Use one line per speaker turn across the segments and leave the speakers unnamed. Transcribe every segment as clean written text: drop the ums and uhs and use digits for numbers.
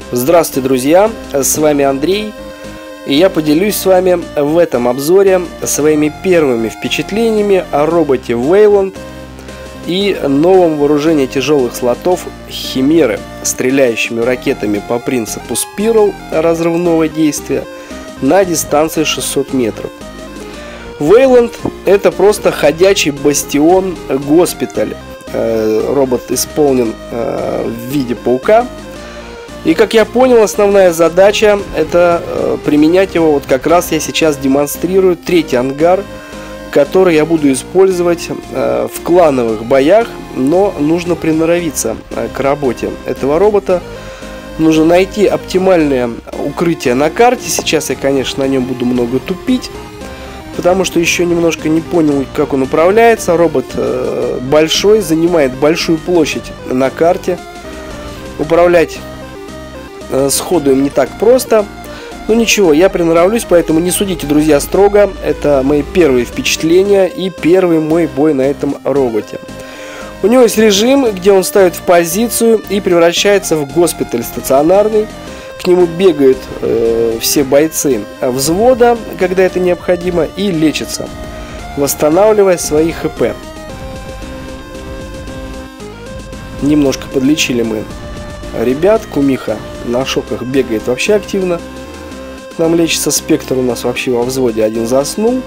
Здравствуйте, друзья! С вами Андрей, и я поделюсь с вами в этом обзоре своими первыми впечатлениями о роботе Wayland и новом вооружении тяжелых слотов Химеры, стреляющими ракетами по принципу Spiral разрывного действия на дистанции 600 метров. Wayland — это просто ходячий бастион-госпиталь. Робот исполнен в виде паука. И, как я понял, основная задача — это применять его, вот как раз я сейчас демонстрирую третий ангар, который я буду использовать в клановых боях, но нужно приноровиться к работе этого робота. Нужно найти оптимальное укрытие на карте. Сейчас я, конечно, на нем буду много тупить, потому что еще немножко не понял, как он управляется. Робот большой, занимает большую площадь на карте. Управлять сходу им не так просто. Но ничего, я приноровлюсь, поэтому не судите, друзья, строго. Это мои первые впечатления и первый мой бой на этом роботе. У него есть режим, где он ставит в позицию и превращается в госпиталь стационарный. К нему бегают все бойцы взвода, когда это необходимо, и лечатся, восстанавливая свои ХП. Немножко подлечили мы ребят. Кумиха на шоках бегает вообще активно. Нам лечится. Спектр у нас вообще во взводе один заснул.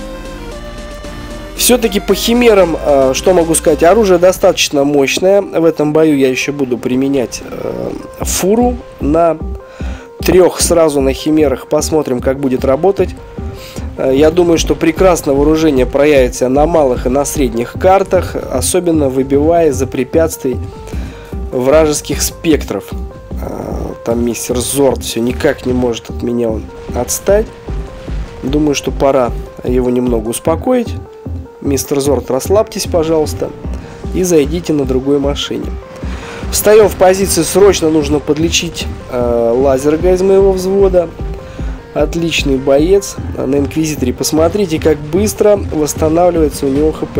Все-таки по химерам, что могу сказать, оружие достаточно мощное. В этом бою я еще буду применять фуру на 3 сразу на химерах. Посмотрим, как будет работать. Я думаю, что прекрасно вооружение проявится на малых и на средних картах, особенно выбивая из-за препятствий вражеских спектров. Там мистер Зорд все никак не может от меня отстать. Думаю, что пора его немного успокоить. Мистер Зорд, расслабьтесь, пожалуйста, и зайдите на другой машине. Встаем в позицию. Срочно нужно подлечить лазерга из моего взвода. Отличный боец на инквизиторе. Посмотрите, как быстро восстанавливается у него ХП.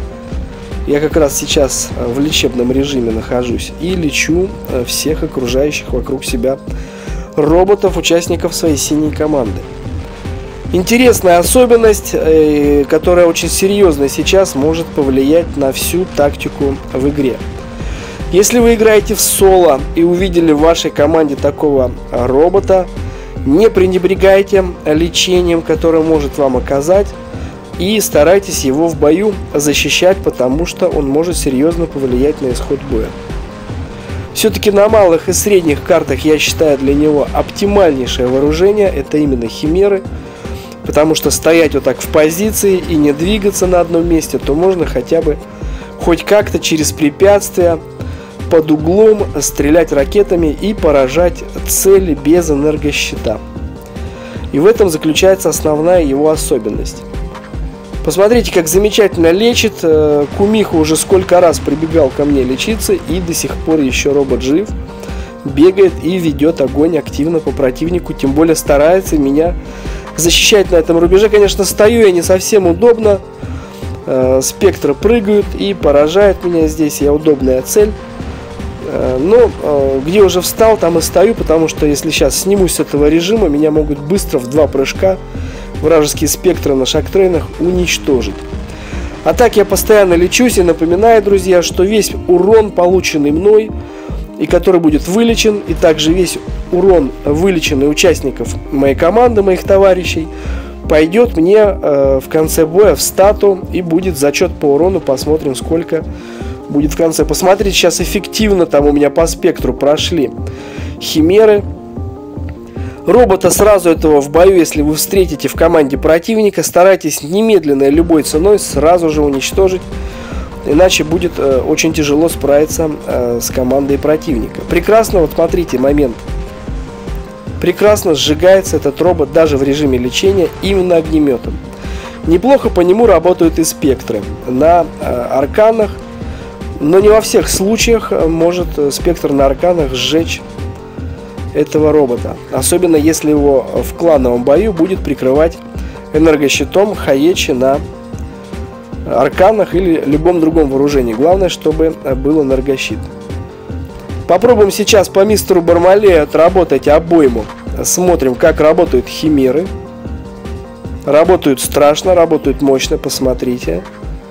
Я как раз сейчас в лечебном режиме нахожусь и лечу всех окружающих вокруг себя роботов, участников своей синей команды. Интересная особенность, которая очень серьезно сейчас может повлиять на всю тактику в игре. Если вы играете в соло и увидели в вашей команде такого робота, не пренебрегайте лечением, которое может вам оказать, и старайтесь его в бою защищать, потому что он может серьезно повлиять на исход боя. Все-таки на малых и средних картах я считаю для него оптимальнейшее вооружение — это именно химеры, потому что стоять вот так в позиции и не двигаться на одном месте, то можно хотя бы хоть как-то через препятствия под углом стрелять ракетами и поражать цели без энергощита. И в этом заключается основная его особенность. Посмотрите, как замечательно лечит. Кумиха уже сколько раз прибегал ко мне лечиться, и до сих пор еще робот жив, бегает и ведет огонь активно по противнику, тем более старается меня защищать на этом рубеже. Конечно, стою я не совсем удобно, спектры прыгают и поражают меня здесь, я удобная цель. Но где уже встал, там и стою, потому что если сейчас снимусь с этого режима, меня могут быстро в 2 прыжка вражеские спектры на шагтрейнах уничтожить. А так я постоянно лечусь и напоминаю, друзья, что весь урон, полученный мной и который будет вылечен, и также весь урон, вылеченный участников моей команды, моих товарищей, пойдет мне в конце боя в стату и будет зачет по урону. Посмотрим, сколько будет в конце. Посмотрите, сейчас эффективно там у меня по спектру прошли химеры. Робота сразу этого в бою, если вы встретите в команде противника, старайтесь немедленно, любой ценой сразу же уничтожить, иначе будет очень тяжело справиться с командой противника. Прекрасно, вот смотрите, момент. Прекрасно сжигается этот робот даже в режиме лечения именно огнеметом. Неплохо по нему работают и спектры на арканах, но не во всех случаях может спектр на арканах сжечь этого робота, особенно если его в клановом бою будет прикрывать энергощитом Хаечи на арканах или любом другом вооружении. Главное, чтобы был энергощит. Попробуем сейчас по мистеру Бармалею отработать обойму. Смотрим, как работают химеры. Работают страшно, работают мощно, посмотрите.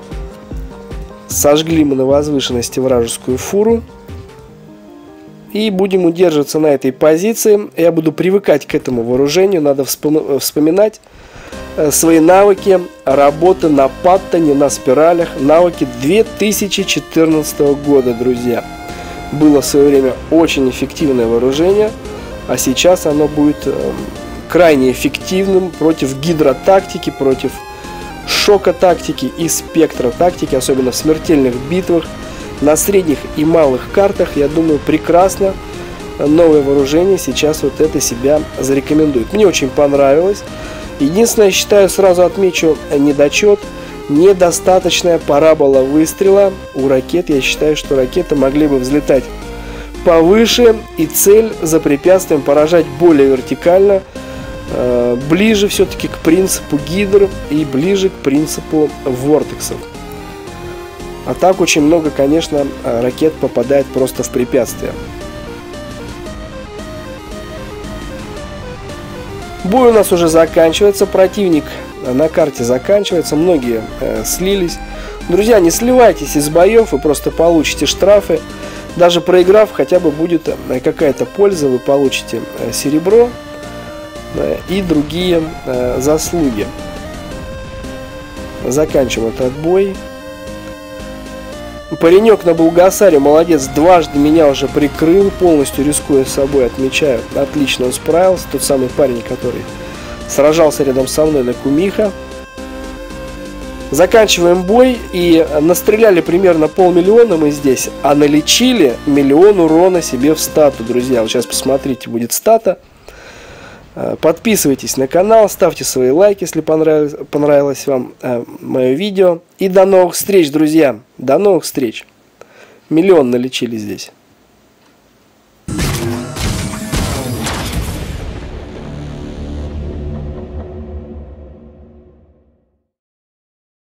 Сожгли мы на возвышенности вражескую фуру. И будем удерживаться на этой позиции. Я буду привыкать к этому вооружению. Надо вспоминать свои навыки работы на паттоне, на спиралях. Навыки 2014 года, друзья. Было в свое время очень эффективное вооружение. А сейчас оно будет крайне эффективным против гидротактики, против шока тактики и спектра тактики, особенно в смертельных битвах. На средних и малых картах, я думаю, прекрасно новое вооружение сейчас вот это себя зарекомендует. Мне очень понравилось. Единственное, я считаю, сразу отмечу недочет. Недостаточная парабола выстрела у ракет. Я считаю, что ракеты могли бы взлетать повыше и цель за препятствием поражать более вертикально, ближе все-таки к принципу гидр и ближе к принципу вортексов. А так очень много, конечно, ракет попадает просто в препятствия. Бой у нас уже заканчивается, противник на карте заканчивается, многие слились. Друзья, не сливайтесь из боев, вы просто получите штрафы. Даже проиграв, хотя бы будет какая-то польза, вы получите серебро и другие заслуги. Заканчиваем этот бой. Паренек на Булгасаре молодец, дважды меня уже прикрыл, полностью рискуя собой, отмечаю. Отлично он справился, тот самый парень, который сражался рядом со мной на Кумиха. Заканчиваем бой, и настреляли примерно 500 000 мы здесь, а налечили 1 000 000 урона себе в стату, друзья. Вот сейчас посмотрите, будет стата. Подписывайтесь на канал, ставьте свои лайки, если понравилось вам мое видео. И до новых встреч, друзья. До новых встреч. 1 000 000 налечили здесь.